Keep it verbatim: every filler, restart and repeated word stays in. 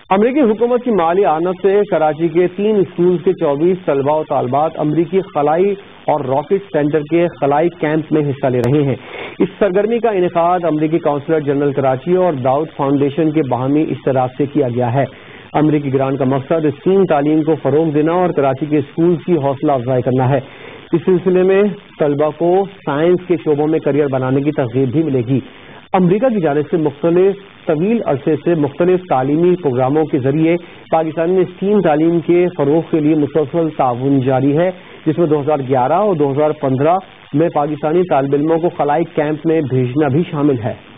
अमरीकी हुकूमत की माली आनत से कराची के तीन स्कूल के चौबीस तलबा और तालबात अमरीकी खलाई और रॉकेट सेंटर के खलाई कैंप में हिस्सा ले रहे हैं। इस सरगर्मी का इनेकाद अमरीकी काउंसलर जनरल कराची और दाऊद फाउंडेशन के बाहमी इश्तराक से किया गया है। अमरीकी ग्रांट का मकसद स्टीम तालीम को फरोग देना और कराची के स्कूल की हौसला अफजाई करना है। इस सिलसिले में तलबा को साइंस के शोबों में करियर बनाने की तरगीब भी मिलेगी। अमरीका की जानिब से मुख्तलिफ तवील अरसे से मुख्तलिफ तालीमी प्रोग्रामों के जरिए पाकिस्तान में स्टीम तालीम के फरोग के लिए मुसलसल ताउन जारी है, जिसमें दो हजार ग्यारह और दो हजार पंद्रह में पाकिस्तानी तालिब इल्मों को खलाई कैंप में भेजना भी शामिल है।